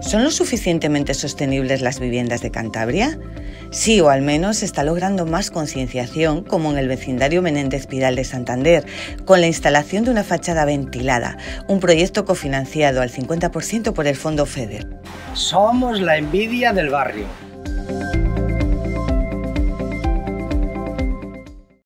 ¿Son lo suficientemente sostenibles las viviendas de Cantabria? Sí, o al menos se está logrando más concienciación, como en el vecindario Menéndez Pidal de Santander, con la instalación de una fachada ventilada, un proyecto cofinanciado al 50% por el Fondo FEDER. Somos la envidia del barrio.